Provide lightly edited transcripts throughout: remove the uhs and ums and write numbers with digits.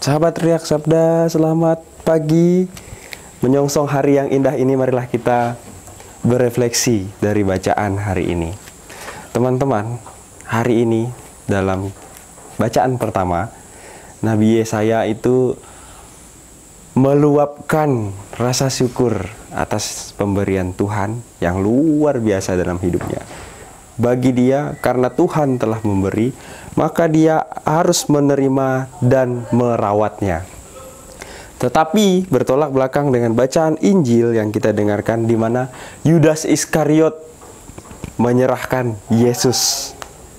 Sahabat Riak Sabda, selamat pagi. Menyongsong hari yang indah ini, marilah kita berefleksi dari bacaan hari ini. Teman-teman, hari ini dalam bacaan pertama, Nabi Yesaya itu meluapkan rasa syukur atas pemberian Tuhan yang luar biasa dalam hidupnya. Bagi dia, karena Tuhan telah memberi, maka dia harus menerima dan merawatnya. Tetapi bertolak belakang dengan bacaan Injil yang kita dengarkan, di mana Yudas Iskariot menyerahkan Yesus.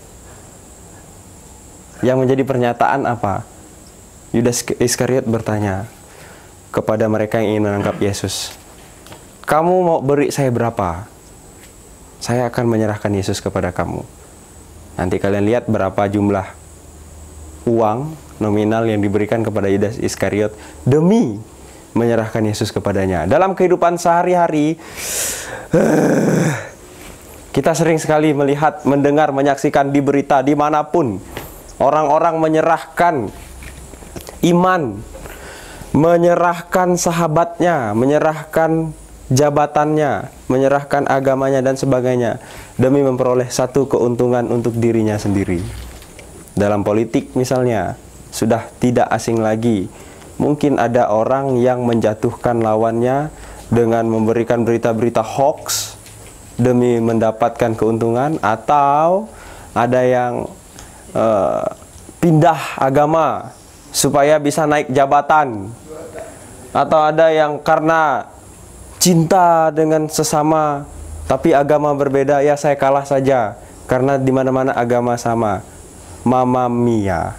Yang menjadi pernyataan apa? Yudas Iskariot bertanya kepada mereka yang ingin menangkap Yesus, "Kamu mau beri saya berapa? Saya akan menyerahkan Yesus kepada kamu." Nanti kalian lihat berapa jumlah uang nominal yang diberikan kepada Yudas Iskariot demi menyerahkan Yesus kepadanya. Dalam kehidupan sehari-hari, kita sering sekali melihat, mendengar, menyaksikan di berita dimanapun orang-orang menyerahkan iman, menyerahkan sahabatnya, menyerahkan jabatannya, menyerahkan agamanya dan sebagainya demi memperoleh satu keuntungan untuk dirinya sendiri. Dalam politik misalnya, sudah tidak asing lagi. Mungkin ada orang yang menjatuhkan lawannya dengan memberikan berita-berita hoax demi mendapatkan keuntungan, atau ada yang pindah agama supaya bisa naik jabatan, atau ada yang karena cinta dengan sesama tapi agama berbeda, ya saya kalah saja karena di mana-mana agama sama. Mamma mia.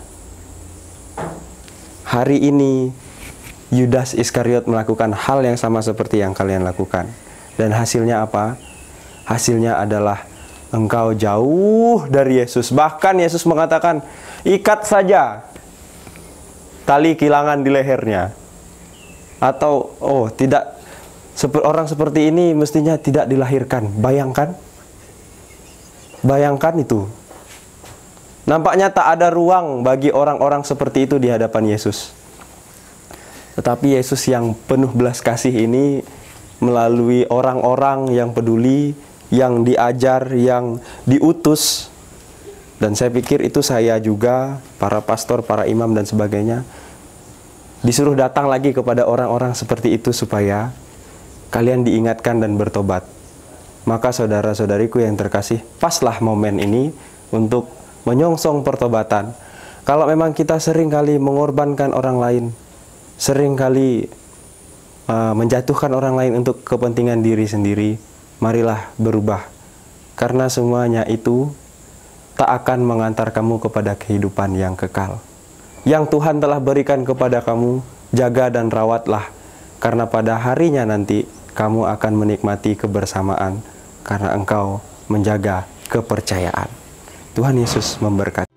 Hari ini Yudas Iskariot melakukan hal yang sama seperti yang kalian lakukan. Dan hasilnya apa? Hasilnya adalah engkau jauh dari Yesus. Bahkan Yesus mengatakan, ikat saja tali kilangan di lehernya. Atau, tidak, orang seperti ini mestinya tidak dilahirkan. Bayangkan itu. Nampaknya tak ada ruang bagi orang-orang seperti itu di hadapan Yesus. Tetapi Yesus yang penuh belas kasih ini, melalui orang-orang yang peduli, yang diajar, yang diutus, dan saya pikir itu saya juga, para pastor, para imam dan sebagainya, disuruh datang lagi kepada orang-orang seperti itu supaya kalian diingatkan dan bertobat. Maka saudara-saudariku yang terkasih, paslah momen ini untuk menyongsong pertobatan. Kalau memang kita sering kali mengorbankan orang lain, sering kali menjatuhkan orang lain untuk kepentingan diri sendiri, marilah berubah. Karena semuanya itu tak akan mengantar kamu kepada kehidupan yang kekal. Yang Tuhan telah berikan kepada kamu, jaga dan rawatlah. Karena pada harinya nanti kamu akan menikmati kebersamaan karena engkau menjaga kepercayaan. Tuhan Yesus memberkati.